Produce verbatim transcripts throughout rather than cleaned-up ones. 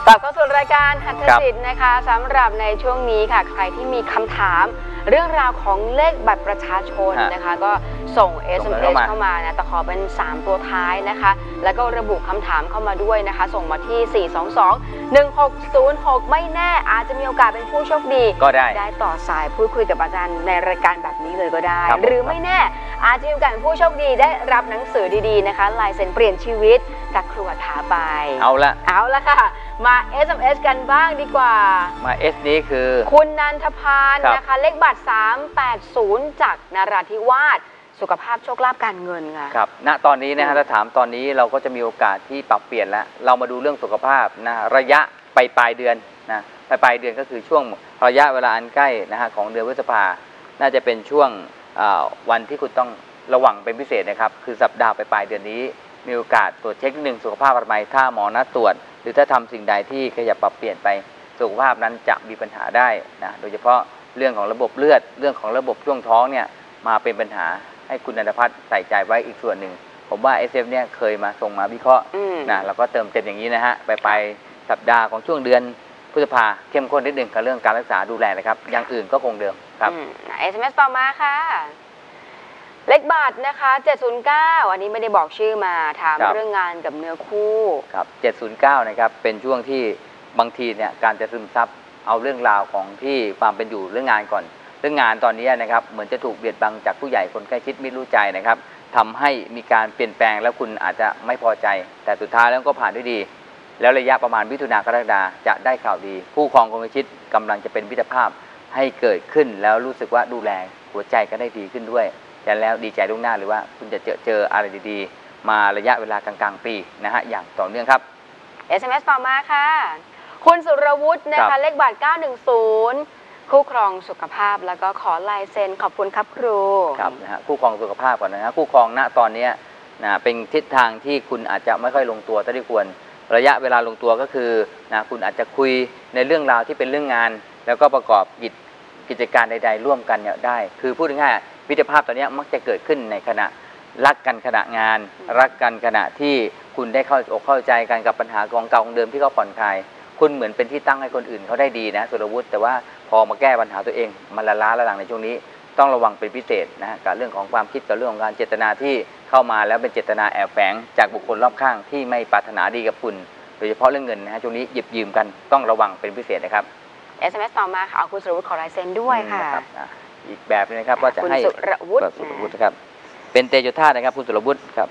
กลับเข้าสู่รายการหัตถศิลป์นะคะสำหรับในช่วงนี้ค่ะใครที่มีคำถามเรื่องราวของเลขบัตรประชาชนนะคะก็ส่ง เอส เอ็ม เอส เข้ามานะแต่ขอเป็นสามตัวท้ายนะคะแล้วก็ระบุคำถามเข้ามาด้วยนะคะส่งมาที่สี่ สอง สอง หนึ่ง หก ศูนย์ หกไม่แน่อาจจะมีโอกาสเป็นผู้โชคดีก็ได้ได้ต่อสายพูดคุยกับอาจารย์ในรายการแบบนี้เลยก็ได้หรือไม่แน่อาจจะมีโอกาสเป็นผู้โชคดีได้รับหนังสือดีๆนะคะลายเซ็นเปลี่ยนชีวิตจากครูอัฏฐาไปเอาละเอาละค่ะมา เอส เอ็ม เอส กันบ้างดีกว่ามา S นี้คือคุณนันทพานนะคะเลขบัตรสามแปดศูนย์จากนราธิวาสสุขภาพโชคลาภการเงินค่ะครับณตอนนี้นะฮะถ้าถามตอนนี้เราก็จะมีโอกาสที่ปรับเปลี่ยนแล้วเรามาดูเรื่องสุขภาพนะระยะไปปลายเดือนนะปลายปลายเดือนก็คือช่วงระยะเวลาอันใกล้นะฮะของเดือนพฤษภาน่าจะเป็นช่วงวันที่คุณต้องระวังเป็นพิเศษนะครับคือสัปดาห์ไปปลายเดือนนี้มีโอกาสตรวจเช็คนิดนึงสุขภาพอนามัยถ้าหมอนัดตรวจหรือถ้าทำสิ่งใดที่ขยับปรับเปลี่ยนไปสุขภาพนั้นจะมีปัญหาได้นะโดยเฉพาะเรื่องของระบบเลือดเรื่องของระบบช่วงท้องเนี่ยมาเป็นปัญหาให้คุณนันทพัฒน์ใส่ใจไว้อีกส่วนหนึ่งผมว่า เอส เอฟ เนี่ยเคยมาส่งมาวิเคราะห์นะแล้วก็เติมเต็มอย่างนี้นะฮะไปไปสัปดาห์ของช่วงเดือนพฤษภาเข้มข้นนิดหนึ่งกับเรื่องการรักษาดูแลนะครับอย่างอื่นก็คงเดิมครับเอส เอ็ม เอส ต่อมาค่ะเลขบัตรนะคะเจ็ดศูนย์เก้าอันนี้ไม่ได้บอกชื่อมาถามเรื่องงานกับเนื้อคู่ครับเจ็ดศูนย์เก้านะครับเป็นช่วงที่บางทีเนี่ยการจะซึมซับเอาเรื่องราวของที่ความเป็นอยู่เรื่องงานก่อนเรื่องงานตอนนี้นะครับเหมือนจะถูกเบียดบังจากผู้ใหญ่คนใกล้ชิดมิตรรู้ใจนะครับทำให้มีการเปลี่ยนแปลงแล้วคุณอาจจะไม่พอใจแต่สุดท้ายแล้วก็ผ่านด้วยดีแล้วระยะประมาณมิถุนายนกรกฎาคมจะได้ข่าวดีผู้ครองคนใกล้ชิดกำลังจะเป็นมิตรภาพให้เกิดขึ้นแล้วรู้สึกว่าดูแลหัวใจก็ได้ดีขึ้นด้วยแล้วดีใจล่วงหน้าหรือว่าคุณจะเจอเจออะไรดีๆมาระยะเวลากลางๆปีนะฮะอย่างต่อเนื่องครับเอส เอ็ม เอส ต่อมาค่ะคุณสุรวุฒินะคะเลขบัตรเก้าหนึ่งศูนย์คู่ครองสุขภาพแล้วก็ขอลายเซ็นขอบคุณครับครูครับนะฮะคู่ครองสุขภาพก่อนนะฮะคู่ครองณตอนนี้นะเป็นทิศทางที่คุณอาจจะไม่ค่อยลงตัวเท่าที่ควรระยะเวลาลงตัวก็คือนะคุณอาจจะคุยในเรื่องราวที่เป็นเรื่องงานแล้วก็ประกอบกิจกิจการใดๆร่วมกันเนี่ยได้คือพูดง่ายๆมิตรภาพตอนนี้มักจะเกิดขึ้นในขณะรักกันขณะงานรักกันขณะที่คุณได้เข้าอกเข้าใจกันกับปัญหาของเก่าของเดิมที่เขาผ่อนคลายคุณเหมือนเป็นที่ตั้งให้คนอื่นเขาได้ดีนะสุรวุฒิแต่ว่าพอมาแก้ปัญหาตัวเองมันละล้าละลังในช่วงนี้ต้องระวังเป็นพิเศษนะฮะกับเรื่องของความคิดกับเรื่องของการเจตนาที่เข้ามาแล้วเป็นเจตนาแอบแฝงจากบุคคลรอบข้างที่ไม่ปรารถนาดีกับคุณโดยเฉพาะเรื่องเงินนะฮะช่วงนี้หยิบยืมกันต้องระวังเป็นพิเศษนะครับเอส เอ็ม เอส ต่อมาค่ะเอาคุณสุรวุฒิขอลายเซ็นด้วยค่ะอีกแบบนึงนะครับว่าจะให้คุณสุรวุฒิสุรวุฒิครับเป็นเตโชธานะครับคุณสุรวุฒิครับ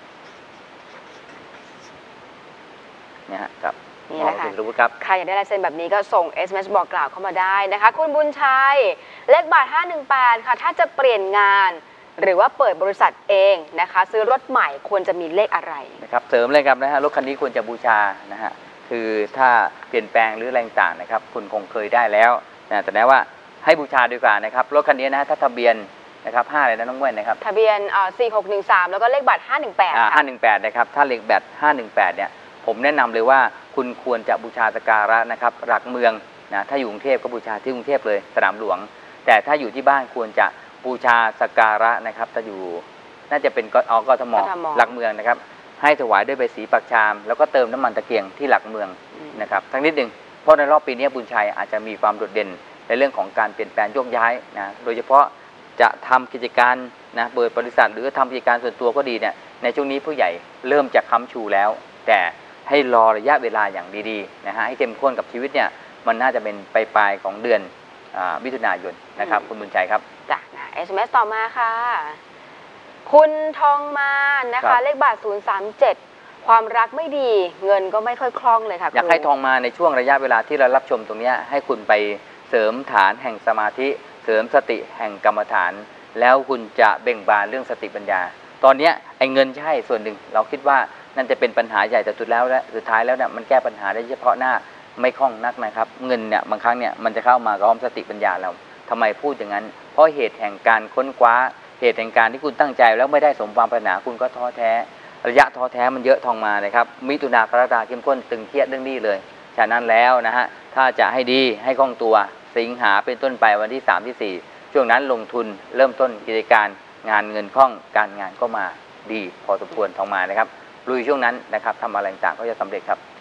เนี่ยครับนี่แหละค่ะใครอยากได้ลายเซ็นแบบนี้ก็ส่ง เอส เอ็ม เอส บอกกล่าวเข้ามาได้นะคะคุณบุญชัยเลขบัตรห้าหนึ่งแปดค่ะถ้าจะเปลี่ยนงานหรือว่าเปิดบริษัทเองนะคะซื้อรถใหม่ควรจะมีเลขอะไรนะครับเสริมเลยครับนะฮะรถคันนี้ควรจะบูชานะฮะคือถ้าเปลี่ยนแปลงหรือแรงต่างนะครับคุณคงเคยได้แล้วนะแต่แน่ว่าให้บูชาดีกว่านะครับรถคันนี้นะถ้าทะเบียนนะครับห้าอะไรนะน้องแว่นนะครับทะเบียนสี่หกหนึ่งสามแล้วก็เลขบัตรห้าหนึ่งแปดอ่าห้าหนึ่งแปดนะครับถ้าเลขบัตรห้าหนึ่งแปดเนี่ยผมแนะนำเลยว่าคุณควรจะบูชาสักการะนะครับหลักเมืองนะถ้าอยู่กรุงเทพก็บูชาที่กรุงเทพเลยสนามหลวงแต่ถ้าอยู่ที่บ้านควรจะบูชาสักการะนะครับถ้าอยู่น่าจะเป็นออกทมหลักเมืองนะครับให้ถวายด้วยใบสีปักชามแล้วก็เติมน้ำมันตะเกียงที่หลักเมืองนะครับทั้งนิดหนึ่งเพราะในรอบปีนี้บุญชัยอาจจะมีความโดดเด่นในเรื่องของการเปลี่ยนแปลงโยกย้ายนะโดยเฉพาะจะทำกิจการนะเปิดบริษัทหรือทำกิจการส่วนตัวก็ดีเนี่ยในช่วงนี้ผู้ใหญ่เริ่มจะค้ำชูแล้วแต่ให้รอระยะเวลาอย่างดีๆนะฮะให้เข้มข้นกับชีวิตเนี่ยมันน่าจะเป็นปลายๆของเดือนมิถุนายนนะครับคุณบุญชัยครับจ้ะนะ เอส เอ็ม เอส ต่อมาค่ะคุณทองมานะคะเลขบัตรศูนย์สามเจ็ดความรักไม่ดีเงินก็ไม่ค่อยคล่องเลยค่ะอยากให้ทองมาในช่วงระยะเวลาที่เรารับชมตรงนี้ให้คุณไปเสริมฐานแห่งสมาธิเสริมสติแห่งกรรมฐานแล้วคุณจะเบ่งบานเรื่องสติปัญญาตอนนี้ไอ้เงินใช่ส่วนหนึ่งเราคิดว่านั่นจะเป็นปัญหาใหญ่แต่สุดแล้วและสุดท้ายแล้วเนี่ยมันแก้ปัญหาได้เฉพาะหน้าไม่คล่องนักนะครับเงินเนี่ยบางครั้งเนี่ยมันจะเข้ามาพร้อมสติปัญญาเราทำไมพูดอย่างนั้นเพราะเหตุแห่งการค้นคว้าเหตุแห่งการที่คุณตั้งใจแล้วไม่ได้สมความปรารถนาคุณก็ท้อแท้ระยะท้อแท้มันเยอะทองมานะครับมิถุนายนกรกฎาคมเข้มข้นตึงเครียดเรื่องนี้เลยฉะนั้นแล้วนะฮะถ้าจะให้ดีให้คล่องตัวสิงหาเป็นต้นไปวันที่สามที่สี่ช่วงนั้นลงทุนเริ่มต้นกิจการงานเงินคล่องการงานก็มาดีพอสมควรทองมานะครับลุยช่วงนั้นนะครับทำอะไรต่างก็จะสำเร็จครับ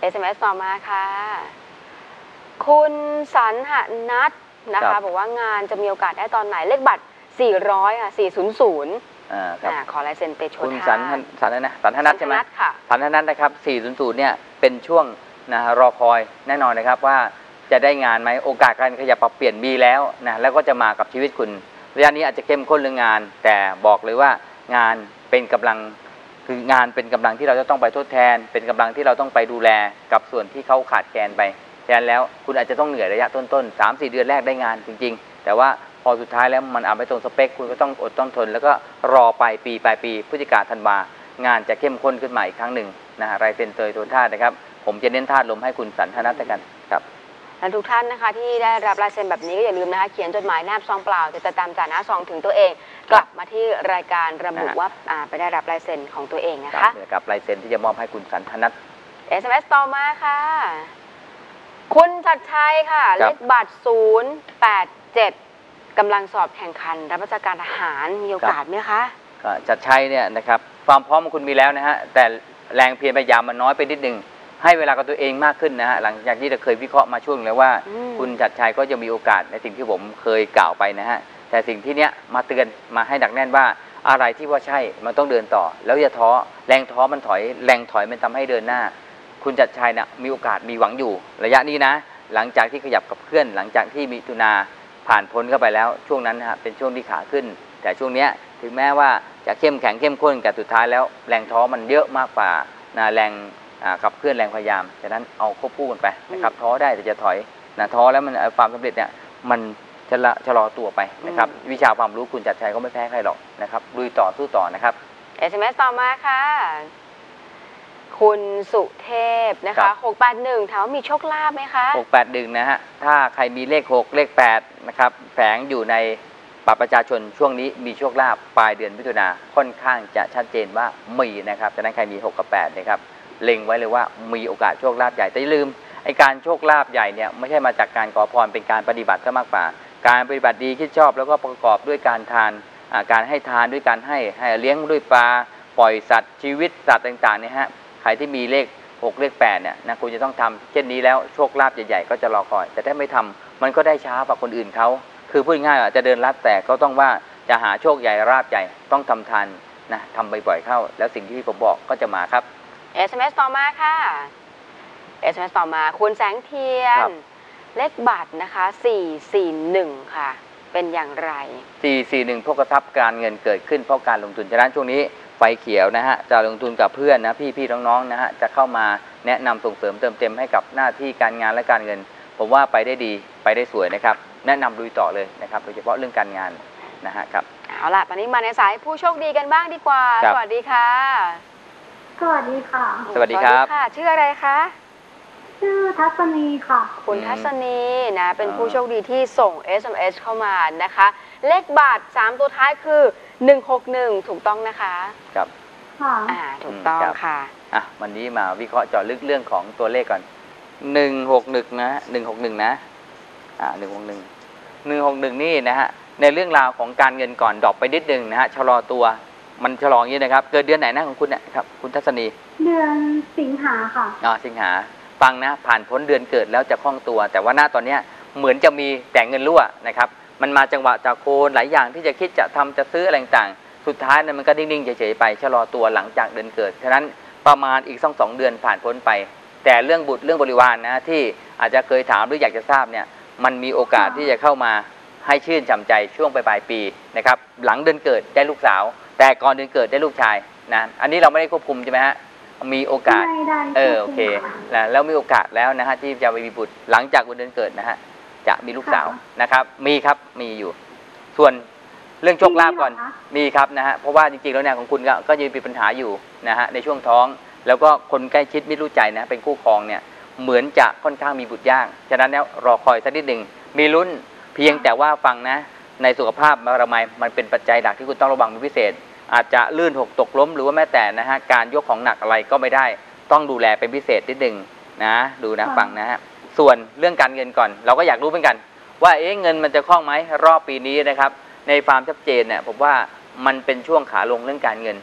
เอส เอ็ม เอส ต่อมาค่ะคุณสันหนัทนะคะบอกว่างานจะมีโอกาสได้ตอนไหนเลขบัตรสี่ร้อยค่ะสี่ศูนย์ศูนย์อ่าครับขอลายเซ็นเตโชคุณสันสันนะสันธนัทใช่ไหมค่ะสันธนัทนะครับสี่ศูนย์ศูนย์เนี่ยเป็นช่วงนะรอคอยแน่นอนนะครับว่าจะได้งานไหมโอกาสการขยับปรับเปลี่ยนมีแล้วนะแล้วก็จะมากับชีวิตคุณระยะนี้อาจจะเข้มข้นเรื่องงานแต่บอกเลยว่างานเป็นกำลังคืองานเป็นกำลังที่เราจะต้องไปทดแทนเป็นกำลังที่เราต้องไปดูแลกับส่วนที่เขาขาดแคลนไปแทนแล้วคุณอาจจะต้องเหนื่อยระยะต้นๆ สามสี่ เดือนแรกได้งานจริงๆแต่ว่าพอสุดท้ายแล้วมันอาจไม่ตรงสเปคคุณก็ต้องอดต้องทนแล้วก็รอไปปีปลายปีพฤศจิกาธันวางานจะเข้มข้นขึ้นมาอีกครั้งหนึ่งนะฮะรายเซ็นเตยตัวท่านะครับผมจะเน้นธาตุลมให้คุณสันธนัทกันครับและทุกท่านนะคะที่ได้รับลายเซ็นแบบนี้ก็อย่าลืมนะคะเขียนจดหมายแนบซองเปล่าจะตามจากหน้าซองถึงตัวเองกลับมาที่รายการระบุว่าไปได้รับลายเซ็นของตัวเองนะคะกับลายเซ็นที่จะมอบให้คุณสันธนัทเอส เอ็ม เอส ต่อมาค่ะคุณชัดชัยค่ะเลขบัตรศูนย์แปดเจ็ดกำลังสอบแข่งขันรับราชการทหารมีโอกาสไหมคะชัดชัยเนี่ยนะครับความพร้อมของคุณมีแล้วนะฮะแต่แรงเพียรพยายามมันน้อยไปนิดนึงให้เวลากับตัวเองมากขึ้นนะฮะหลังจากที่เราเคยวิเคราะห์มาช่วงแล้วว่าคุณชัดชัยก็จะมีโอกาสในสิ่งที่ผมเคยกล่าวไปนะฮะแต่สิ่งที่เนี้ยมาเตือนมาให้หนักแน่นว่าอะไรที่ว่าใช่มันต้องเดินต่อแล้วอย่าท้อแรงท้อมันถอยแรงถอยมันทำให้เดินหน้าคุณชัดชัยนะมีโอกาสมีหวังอยู่ระยะนี้นะหลังจากที่ขยับกับเคลื่อนหลังจากที่มิถุนาผ่านพ้นเข้าไปแล้วช่วงนั้นนะฮะเป็นช่วงที่ขาขึ้นแต่ช่วงเนี้ยถึงแม้ว่าจะเข้มแข็งเข้มข้นแต่สุดท้ายแล้วแรงท้อมันเยอะมากกว่านะแรงขับเคลื่อนแรงพยายามฉะนั้นเอาควบคู่กันไปนะครับท้อได้แต่จะถอยนะท้อแล้วมันความสำเร็จเนี่ยมันจะละชะลอตัวไปนะครับวิชาความรู้คุณจัดชัยก็ไม่แพ้ใครหรอกนะครับลุยต่อสู้ต่อนะครับเอส เอ็ม เอส ต่อมาค่ะคุณสุเทพนะคะหกแปดหนึ่งถามว่ามีโชคลาภไหมคะหกแปดหนึ่งนะฮะถ้าใครมีเลขหกเลขแปดนะครับแฝงอยู่ในบัตรประชาชนช่วงนี้มีโชคลาภปลายเดือนมิถุนาค่อนข้างจะชัดเจนว่ามีนะครับฉะนั้นใครมีหกกับแปดนะครับเล็งไว้เลยว่ามีโอกาสโชคลาภใหญ่แต่อย่าลืมไอ้การโชคลาภใหญ่เนี่ยไม่ใช่มาจากการขอพรเป็นการปฏิบัติซะมากกว่าการปฏิบัติดีคิดชอบแล้วก็ประกอบด้วยการทานการให้ทานด้วยการให้ให้เลี้ยงด้วยปลาปล่อยสัตว์ชีวิตสัตว์ต่างๆเนี่ยฮะใครที่มีเลขหกเลขแปดเนี่ยนะคุณจะต้องทำเช่นนี้แล้วโชคลาภใหญ่ๆก็จะรอคอยแต่ถ้าไม่ทำมันก็ได้ช้ากว่าคนอื่นเขาคือพูดง่ายๆจะเดินลัดแต่ก็ต้องว่าจะหาโชคใหญ่ราบใหญ่ต้องทำทานนะทำบ่อยๆเข้าแล้วสิ่งที่ผมบอกก็จะมาครับเอส เอ็ม เอส ต่อมาค่ะ เอส เอ็ม เอส ต่อมาคุณแสงเทียนเลขบัตรนะคะสี่สี่หนึ่งค่ะเป็นอย่างไรสี่สี่หนึ่งพวกกระทับการเงินเกิดขึ้นเพราะการลงทุนฉะนั้นช่วงนี้ไฟเขียวนะฮะจะลงทุนกับเพื่อนนะพี่ๆน้องๆนะฮะจะเข้ามาแนะนำส่งเสริมเติมเต็มให้กับหน้าที่การงานและการเงินผมว่าไปได้ดีไปได้สวยนะครับแนะนำลุยต่อเลยนะครับโดยเฉพาะเรื่องการงานนะฮะครับเอาล่ะตอนนี้มาในสายผู้โชคดีกันบ้างดีกว่าสวัสดีค่ะสวัสดีค่ะสวัสดีครับชื่ออะไรคะชื่อทัศนีค่ะคุณทัศนีนะเป็นผู้โชคดีที่ส่ง เอส เอ็ม เอส เข้ามานะคะเลขบัตรสามตัวท้ายคือหนึ่งหกหนึ่งถูกต้องนะคะครับค่ะอ่าถูกต้องค่ะอ่ะวันนี้มาวิเคราะห์เจาะลึกเรื่องของตัวเลขก่อนหนึ่งหกหนึ่งนะหนึ่งหกหนึ่งนะอ่าหนึ่งหกหนึ่งหนึ่งหกหนึ่งนี่นะฮะในเรื่องราวของการเงินก่อนดรอปไปนิดนึงนะฮะชะลอตัวมันชะลออย่างนี้นะครับเกิดเดือนไหนนะของคุณเนี่ยครับคุณทัศนีเดือนสิงหาค่ะอ๋อสิงหาฟังนะผ่านพ้นเดือนเกิดแล้วจะคล่องตัวแต่ว่าหน้าตอนนี้เหมือนจะมีแต่เงินรั่วนะครับมันมาจังหวะจากโคนหลายอย่างที่จะคิดจะทำจะซื้ออะไรต่างๆสุดท้ายเนี่ยมันก็นิ่งๆเฉยๆไปชะลอตัวหลังจากเดือนเกิดฉะนั้นประมาณอีกสองสองเดือนผ่านพ้นไปแต่เรื่องบุตรเรื่องบริวาร นะที่อาจจะเคยถามหรืออยากจะทราบเนี่ยมันมีโอกาสที่จะเข้ามาให้ชื่นฉ่ำใจช่วงปลายปีนะครับหลังเดือนเกิดได้ลูกสาวแต่ก่อนเดือนเกิดได้ลูกชายนะอันนี้เราไม่ได้ควบคุมใช่ไหมฮะมีโอกาสเออโอเคแล้วมีโอกาสแล้วนะฮะที่จะไปมีบุตรหลังจากวันเดือนเกิดนะฮะจะมีลูกสาวนะครับมีครับมีอยู่ส่วนเรื่องโชคลาภก่อนมีครับนะฮะเพราะว่าจริงๆแล้วเนี่ยของคุณก็ก็ยังมีปัญหาอยู่นะฮะในช่วงท้องแล้วก็คนใกล้ชิดมิตรรู้ใจนะเป็นคู่ครองเนี่ยเหมือนจะค่อนข้างมีบุตรยากฉะนั้นแล้วรอคอยสักนิดหนึ่งมีลุ้นเพียงแต่ว่าฟังนะในสุขภาพระมัยมันเป็นปัจจัยหลักที่คุณต้องระวังเป็นพิเศษอาจจะลื่นหกตกล้มหรือว่าแม้แต่นะฮะการยกของหนักอะไรก็ไม่ได้ต้องดูแลเป็นพิเศษนิดหนึ่งนะดูนะฟังนะฮะส่วนเรื่องการเงินก่อนเราก็อยากรู้เหมือนกันว่าเอ๊ะเงินมันจะคล่องไหมรอบปีนี้นะครับในความชัดเจนเนี่ยผมว่ามันเป็นช่วงขาลงเรื่องการเงิน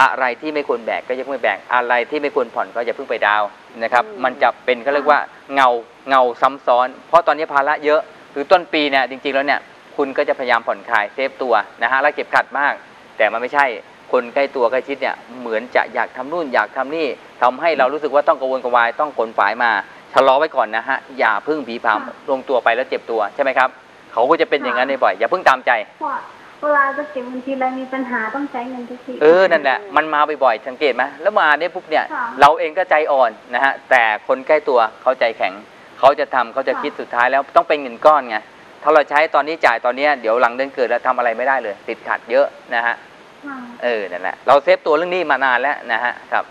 อะไรที่ไม่ควรแบกก็อย่าเพิ่งไปแบกอะไรที่ไม่ควรผ่อนก็อย่าเพิ่งไปดาวนะครับมันจะเป็นเขาเรียกว่าเงาเงาซ้ำซ้อนเพราะตอนนี้ภาระเยอะคือต้นปีเนี่ยจริงๆแล้วเนี่ยคุณก็จะพยายามผ่อนคลายเซฟตัวนะฮะแล้วเก็บขัดมากแต่มันไม่ใช่คนใกล้ตัวใกล้ชิดเนี่ยเหมือนจะอยากทำนู่นอยากทำนี่ทำให้เรารู้สึกว่าต้องกังวลกระวายต้องขนฝายมาชะลอไว้ก่อนนะฮะอย่าเพิ่งผีผามลงตัวไปแล้วเจ็บตัวใช่ไหมครับเขาก็จะเป็นอย่างนั้นในบ่อยอย่าเพิ่งตามใจเวลาจะเก็บบัญชีอะไรมีปัญหาต้องใช้เงินทุกทีเออนั่นแหละมันมาบ่อยๆสังเกตไหมแล้วมาเนี่ยปุ๊บเนี่ยเราเองก็ใจอ่อนนะฮะแต่คนใกล้ตัวเขาใจแข็งเขาจะทำเขาจะคิดสุดท้ายแล้วต้องเป็นเงินก้อนไงถ้าเราใช้ตอนนี้จ่ายตอนนี้เดี๋ยวหลังเดือนเกิดแล้วทำอะไรไม่ได้เลยติดขัดเยอะนะฮะเออนั่นแหละเราเซฟตัวเรื่องนี้มานานแล้วนะฮะครับ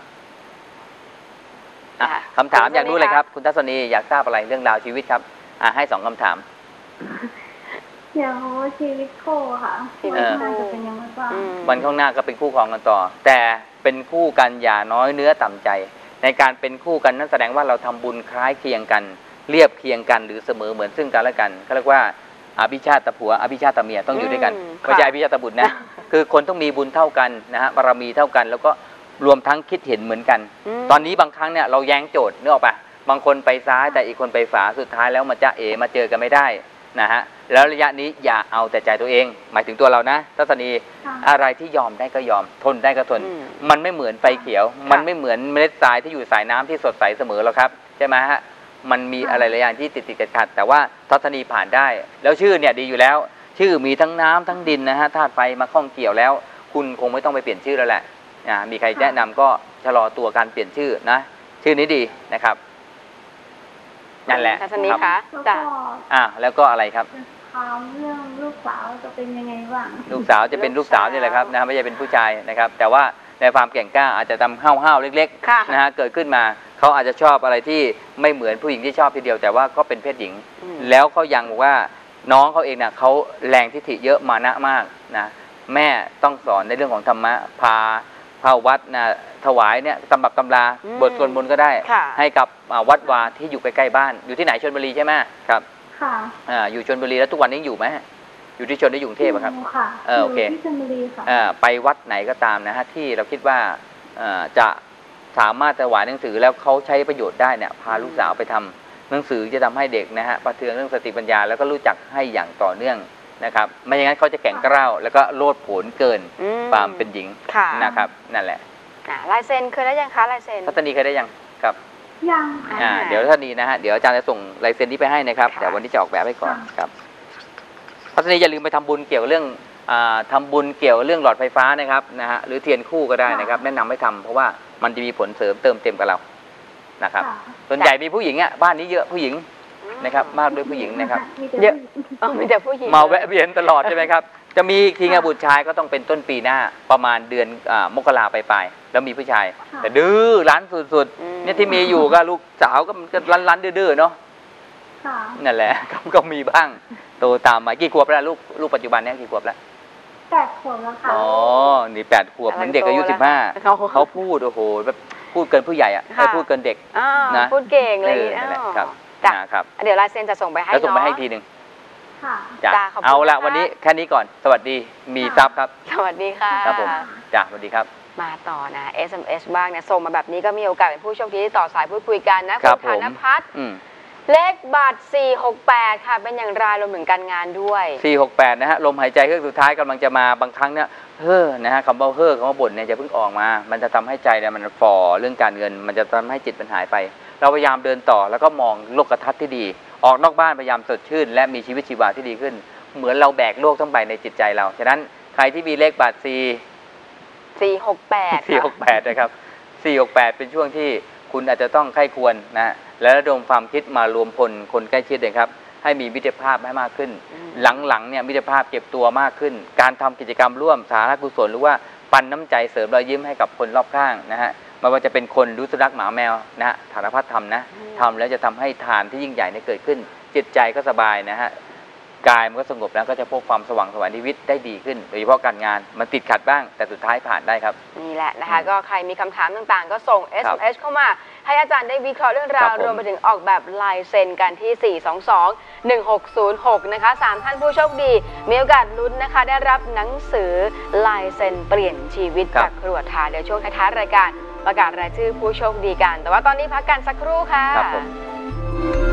คำถามอยากรู้เลยครับคุณทัศนีอยากทราบอะไรเรื่องราวชีวิตครับอ่าให้สองคำถามอยากรู้ชีวิตคู่ค่ะวันข้างหน้าจะเป็นยังไงบ้างวันข้างหน้าก็เป็นคู่ครองกันต่อแต่เป็นคู่กันอย่าน้อยเนื้อต่ำใจในการเป็นคู่กันนั่นแสดงว่าเราทำบุญคล้ายเคียงกันเรียบเคียงกันหรือเสมอเหมือนซึ่งกันและกันเขาเรียกว่าอภิชาติผัวอภิชาติเมียต้องอยู่ด้วยกันไม่ใช่อภิชาติบุตรนะคือคนต้องมีบุญเท่ากันนะฮะบารมีเท่ากันแล้วก็รวมทั้งคิดเห็นเหมือนกันตอนนี้บางครั้งเนี่ยเราแย้งโจทย์นึกออกปะบางคนไปซ้ายแต่อีกคนไปขวาสุดท้ายแล้วมันจะเอ๋มาเจอกันไม่ได้นะฮะแล้วระยะนี้อย่าเอาแต่ใจตัวเองหมายถึงตัวเรานะทัศนีอะไรที่ยอมได้ก็ยอมทนได้ก็ทนมันไม่เหมือนไฟเขียวมันไม่เหมือนเมล็ดทรายที่อยู่สายน้ำที่สดใสเสมอหรอกครับใช่ไหมฮะมันมีอะไรหลายอย่างที่ติดติดขัดแต่ว่าทัศนีผ่านได้แล้วชื่อเนี่ยดีอยู่แล้วชื่อมีทั้งน้ำทั้งดินนะฮะธาตุไฟมาข้องเกี่ยวแล้วคุณคงไม่ต้องไปเปลี่ยนชื่อแล้วแหละนะมีใครแนะนำก็ชะลอตัวการเปลี่ยนชื่อนะชื่อนี้ดีนะครับนั่นแหละทัศนีคะจ้ะอ่าแล้วก็อะไรครับถามเรื่องลูกสาวจะเป็นยังไงบ้างลูกสาวจะเป็นลูกสาวนี่แหละครับนะไม่ใช่เป็นผู้ชายนะครับแต่ว่าในความแก่งกล้าอาจจะทำห้าวห้าวเล็กๆนะฮะเกิดขึ้นมาเขาอาจจะชอบอะไรที่ไม่เหมือนผู้หญิงที่ชอบทีเดียวแต่ว่าก็เป็นเพศหญิงแล้วเขายังบอกว่าน้องเขาเองเนี่ยเขาแรงทิฐิเยอะมานะมากนะแม่ต้องสอนในเรื่องของธรรมะพาพาวัดนะถวายเนี่ยตำรับตำราบทสวดมนต์ก็ได้ให้กับวัดวาที่อยู่ใกล้ๆบ้านอยู่ที่ไหนชลบุรีใช่ไหมครับค่ะอ่าอยู่ชลบุรีแล้วทุกวันนี้อยู่ไหมอยู่ที่ชลได้อยู่กรุงเทพครับค่ะเออโอเคที่ชลบุรีค่ะอ่าไปวัดไหนก็ตามนะฮะที่เราคิดว่าอ่าจะสามารถถวายหนังสือแล้วเขาใช้ประโยชน์ได้เนี่ยพาลูกสาวไปทำหนังสือจะทำให้เด็กนะฮะประเทืองเรื่องสติปัญญาแล้วก็รู้จักให้อย่างต่อเนื่องนะครับไม่อย่างนั้นเขาจะแข็งกร้าวแล้วก็โลดโผนเกินความเป็นหญิงนะครับนั่นแหละลายเซ็นเคยได้ยังคะลายเซ็นทัศนีเคยได้ยังครับยังอ่าเดี๋ยวทัศนีนะฮะเดี๋ยวอาจารย์จะส่งลายเซ็นนี้ไปให้นะครับแต่วันนี้จะออกแบบให้ก่อนครับทัศนีอย่าลืมไปทำบุญเกี่ยวเรื่องอ่าทำบุญเกี่ยวเรื่องหลอดไฟฟ้านะครับนะฮะหรือเทียนคู่ก็ได้นะครับแนะนำให้ทำเพราะว่ามันจะมีผลเสริมเติมเต็มกับเรานะครับส่วนใหญ่มีผู้หญิงอ่ะบ้านนี้เยอะผู้หญิงนะครับมากด้วยผู้หญิงนะครับเยอะมีแต่ผู้หญิงมาแวะเวียนตลอดใช่ไหมครับจะมีทีงานบุตรชายก็ต้องเป็นต้นปีหน้าประมาณเดือนมกราไปปลายแล้วมีผู้ชายแต่ดื้อรั้นสุดๆเนี่ยที่มีอยู่ก็ลูกสาวก็รั้นรั้นดื้อๆเนาะนั่นแหละก็มีบ้างโตตามมากี่ขวบแล้วลูกลูกปัจจุบันเนี่ยกี่ขวบแล้วแปดขวบแล้วค่ะอ๋อนี่แปดขวบเหมือนเด็กอายุสิบห้าเขาพูดโอ้โหแบบพูดเกินผู้ใหญ่อ่ะพูดเกินเด็กนะพูดเก่งเลยครับครับเดี๋ยวลายเซ็นจะส่งไปให้แล้วส่งไปให้ทีหนึ่งจ้ะเอาละวันนี้แค่นี้ก่อนสวัสดีมีทรัพย์ครับสวัสดีค่ะครับผมจ้ะสวัสดีครับมาต่อนะ เอส เอ็ม เอส บ้างเนี่ยส่งมาแบบนี้ก็มีโอกาสเป็นผู้โชคดีที่ต่อสายพูดคุยกันนะคุณธนพัฒน์เลขบัตรสี่หกแปดค่ะเป็นอย่างไรรวมถึงการงานด้วยสี่หกแปดนะฮะลมหายใจเครื่องสุดท้ายกำลังจะมาบางครั้งเนี่ยเฮ้อนะฮะคำว่าเฮ้อคำว่าบ่นเนี่ยจะเพิ่งออกมามันจะทำให้ใจเนี่ยมันฝ่อเรื่องการเงินมันจะทำให้จิตมันหายไปเราพยายามเดินต่อแล้วก็มองโลกทัศน์ที่ดีออกนอกบ้านพยายามสดชื่นและมีชีวิตชีวาที่ดีขึ้นเหมือนเราแบกโลกทั้งใบในจิตใจเราฉะนั้นใครที่มีเลขบัตรสี่สี่หกแปดสี่หกแปดนะครับสี่หกแปดเป็นช่วงที่คุณอาจจะต้องใคร่ควรนะและระดมความคิดมารวมพลคนใกล้ชิดเลยครับให้มีมิตรภาพให้มากขึ้นหลังๆเนี่ยมิตรภาพเก็บตัวมากขึ้นการทำกิจกรรมร่วมสาธารณกุศลหรือว่าปันน้ำใจเสริมรอยยิ้มให้กับคนรอบข้างนะฮะไม่ว่าจะเป็นคนรู้สุนัขหมาแมวนะฮะฐานพัฒน์ทำนะทำแล้วจะทำให้ทานที่ยิ่งใหญ่เนี่ยเกิดขึ้นจิตใจก็สบายนะฮะกายมันก็สงบแล้วก็จะพบความสว่างไสวชีวิตได้ดีขึ้นโดยเฉพาะการงานมันติดขัดบ้างแต่สุดท้ายผ่านได้ครับนี่แหละนะคะก็ใครมีคำถามต่างๆก็ส่ง เอส เอ็ม เอส เข้ามาให้ให้อาจารย์ได้วิเคราะห์เรื่องราวรวมไปถึงออกแบบลายเซ็นกันที่ สี่ สอง สอง หนึ่ง หก ศูนย์ หก นะคะสามท่านผู้โชคดีมีโอกาสลุ้นนะคะได้รับหนังสือลายเซ็นเปลี่ยนชีวิตจากครัวทาเดี๋ยวช่วงท้ายๆรายการประกาศรายชื่อผู้โชคดีกันแต่ว่าตอนนี้พักกันสักครู่ค่ะ